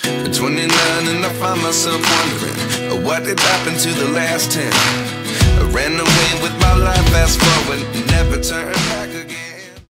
At 29 and I find myself wondering, what did happen to the last 10? I ran away with my life, fast forward, never turned.